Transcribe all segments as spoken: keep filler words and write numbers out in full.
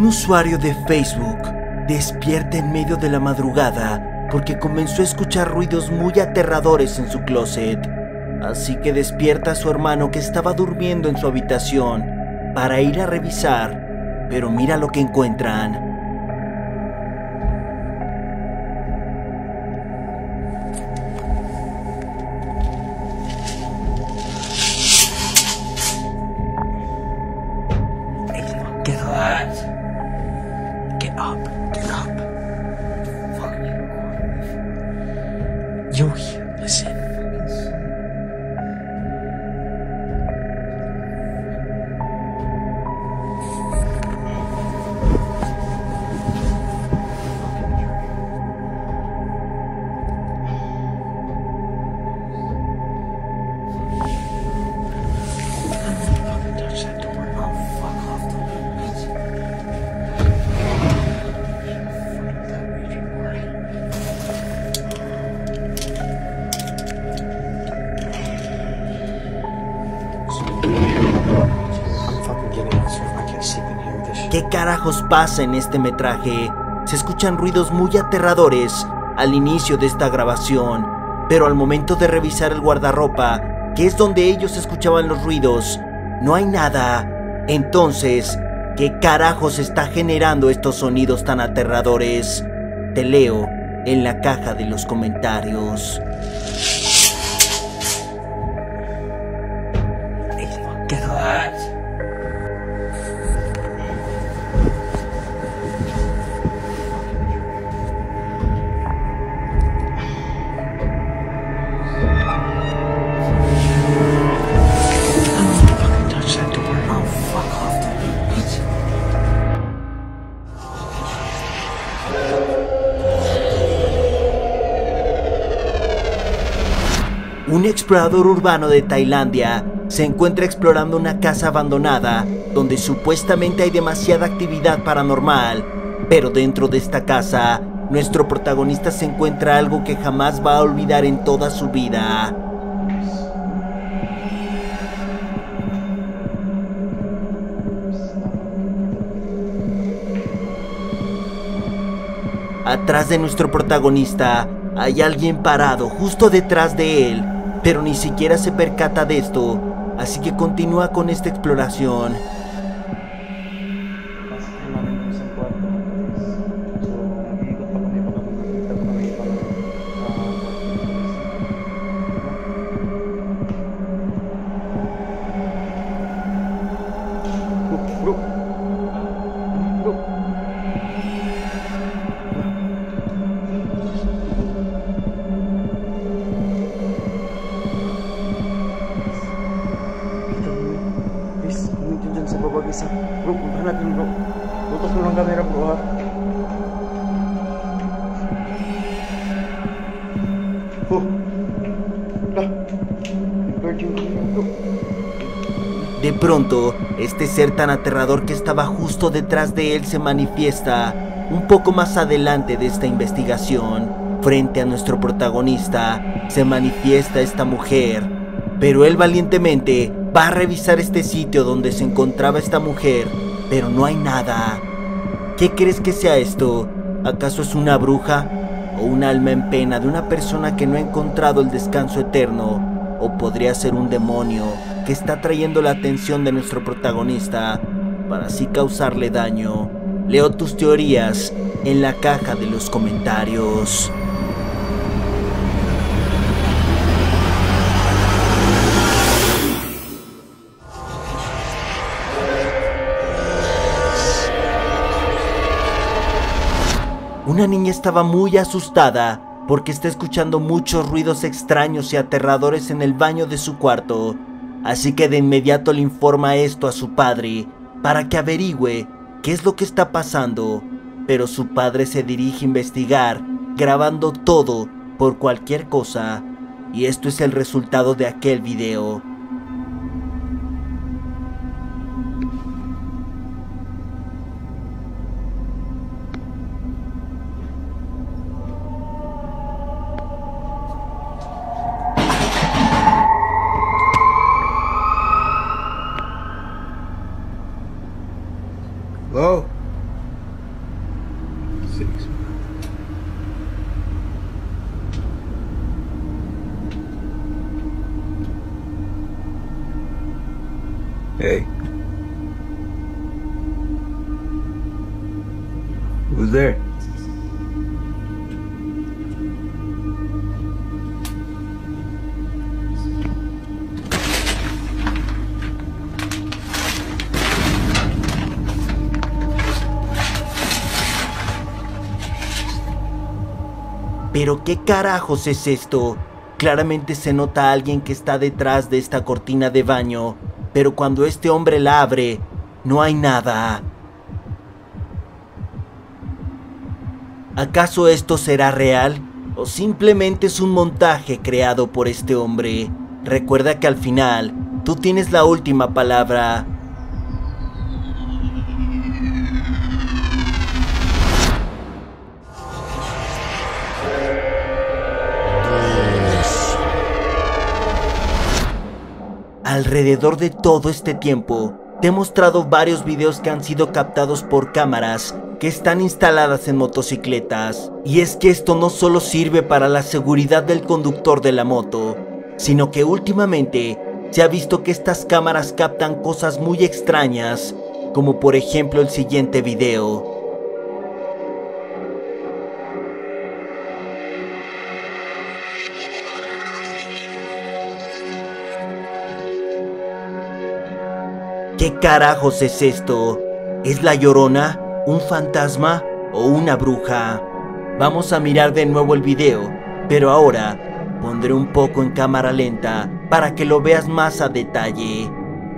usuario de Facebook despierta en medio de la madrugada porque comenzó a escuchar ruidos muy aterradores en su closet. Así que despierta a su hermano que estaba durmiendo en su habitación para ir a revisar, pero mira lo que encuentran. Get up. Get up. Get up. Fuck you. You're here. Listen. ¿Qué carajos pasa en este metraje? Se escuchan ruidos muy aterradores al inicio de esta grabación, pero al momento de revisar el guardarropa, que es donde ellos escuchaban los ruidos, no hay nada. Entonces, ¿qué carajos está generando estos sonidos tan aterradores? Te leo en la caja de los comentarios. Get up. Un explorador urbano de Tailandia se encuentra explorando una casa abandonada donde supuestamente hay demasiada actividad paranormal, pero dentro de esta casa, nuestro protagonista se encuentra algo que jamás va a olvidar en toda su vida. Atrás de nuestro protagonista hay alguien parado justo detrás de él, pero ni siquiera se percata de esto, así que continúa con esta exploración. Bro, puntahan natin bro. Tutok mo lang camera bro ha. Oh. Lah. Bro. De pronto, este ser tan aterrador que estaba justo detrás de él se manifiesta un poco más adelante de esta investigación. Frente a nuestro protagonista se manifiesta esta mujer, pero él valientemente va a revisar este sitio donde se encontraba esta mujer, pero no hay nada. ¿Qué crees que sea esto? ¿Acaso es una bruja? ¿O un alma en pena de una persona que no ha encontrado el descanso eterno? ¿O podría ser un demonio que está atrayendo la atención de nuestro protagonista para así causarle daño? Leo tus teorías en la caja de los comentarios. Una niña estaba muy asustada porque está escuchando muchos ruidos extraños y aterradores en el baño de su cuarto, así que de inmediato le informa esto a su padre para que averigüe qué es lo que está pasando, pero su padre se dirige a investigar, grabando todo por cualquier cosa, y esto es el resultado de aquel video. Hello? Hey. Who's there? ¿Pero qué carajos es esto? Claramente se nota a alguien que está detrás de esta cortina de baño, pero cuando este hombre la abre, no hay nada. ¿Acaso esto será real? ¿O simplemente es un montaje creado por este hombre? Recuerda que al final, tú tienes la última palabra. Alrededor de todo este tiempo, te he mostrado varios videos que han sido captados por cámaras que están instaladas en motocicletas. Y es que esto no solo sirve para la seguridad del conductor de la moto, sino que últimamente se ha visto que estas cámaras captan cosas muy extrañas, como por ejemplo el siguiente video. ¿Qué carajos es esto? ¿Es la Llorona? ¿Un fantasma? ¿O una bruja? Vamos a mirar de nuevo el video, pero ahora pondré un poco en cámara lenta para que lo veas más a detalle.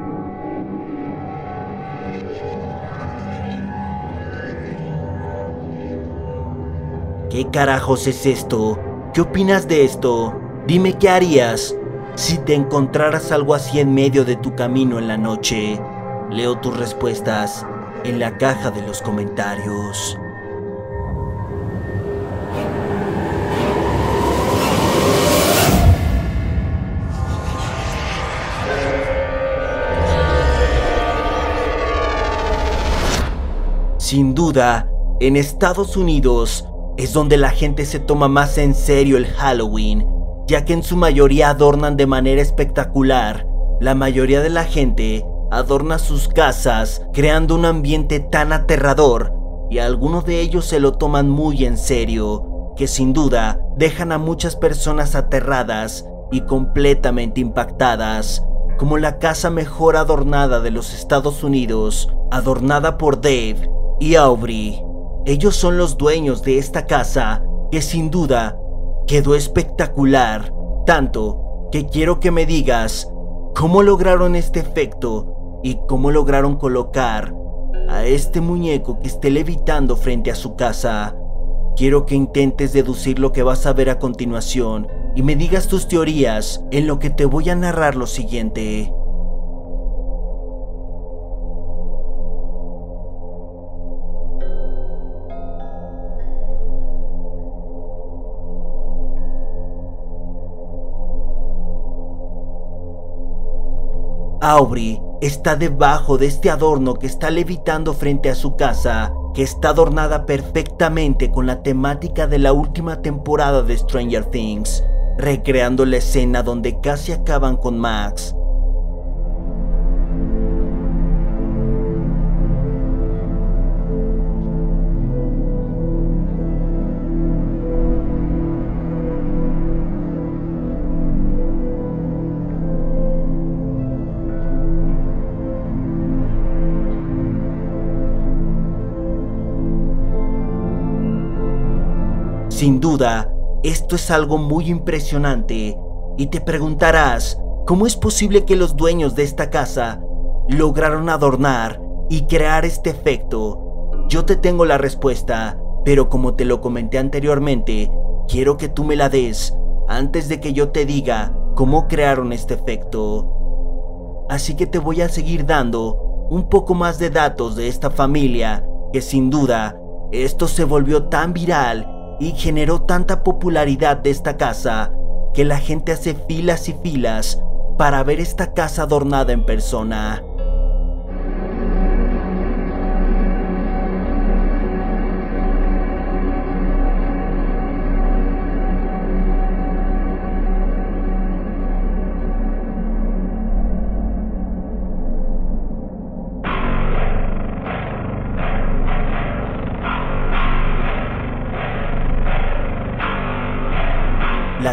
¿Qué carajos es esto? ¿Qué opinas de esto? Dime qué harías si te encontraras algo así en medio de tu camino en la noche. Leo tus respuestas en la caja de los comentarios. Sin duda, en Estados Unidos es donde la gente se toma más en serio el Halloween, ya que en su mayoría adornan de manera espectacular. La mayoría de la gente adorna sus casas creando un ambiente tan aterrador, y algunos de ellos se lo toman muy en serio, que sin duda dejan a muchas personas aterradas y completamente impactadas, como la casa mejor adornada de los Estados Unidos, adornada por Dave y Aubrey. Ellos son los dueños de esta casa, que sin duda quedó espectacular, tanto que quiero que me digas cómo lograron este efecto y cómo lograron colocar a este muñeco que esté levitando frente a su casa. Quiero que intentes deducir lo que vas a ver a continuación y me digas tus teorías en lo que te voy a narrar lo siguiente. Aubrey está debajo de este adorno que está levitando frente a su casa, que está adornada perfectamente con la temática de la última temporada de Stranger Things, recreando la escena donde casi acaban con Max. Sin duda, esto es algo muy impresionante, y te preguntarás, ¿cómo es posible que los dueños de esta casa lograron adornar y crear este efecto? Yo te tengo la respuesta, pero como te lo comenté anteriormente, quiero que tú me la des antes de que yo te diga cómo crearon este efecto. Así que te voy a seguir dando un poco más de datos de esta familia, que sin duda, esto se volvió tan viral y generó tanta popularidad de esta casa que la gente hace filas y filas para ver esta casa adornada en persona.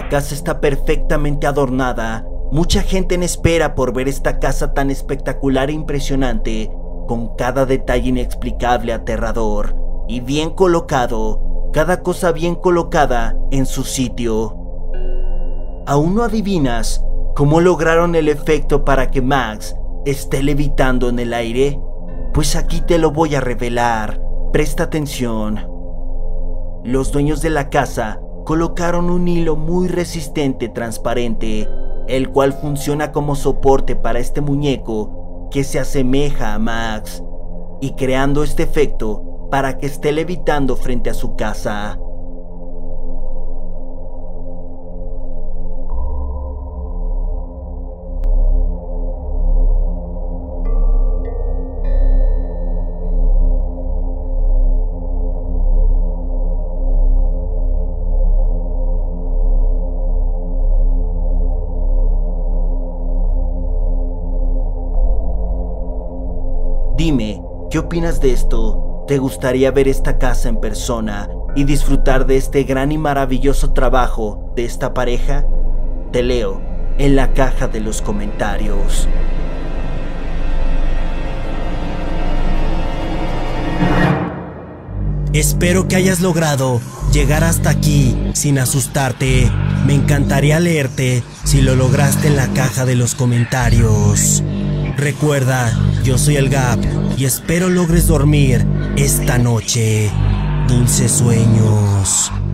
La casa está perfectamente adornada. Mucha gente en espera por ver esta casa tan espectacular e impresionante, con cada detalle inexplicable, aterrador y bien colocado, cada cosa bien colocada en su sitio. ¿Aún no adivinas cómo lograron el efecto para que Max esté levitando en el aire? Pues aquí te lo voy a revelar. Presta atención. Los dueños de la casa colocaron un hilo muy resistente transparente, el cual funciona como soporte para este muñeco que se asemeja a Max, y creando este efecto para que esté levitando frente a su casa. Dime, ¿qué opinas de esto? ¿Te gustaría ver esta casa en persona y disfrutar de este gran y maravilloso trabajo de esta pareja? Te leo en la caja de los comentarios. Espero que hayas logrado llegar hasta aquí sin asustarte. Me encantaría leerte si lo lograste en la caja de los comentarios. Recuerda, yo soy el Gap y espero logres dormir esta noche. Dulces sueños.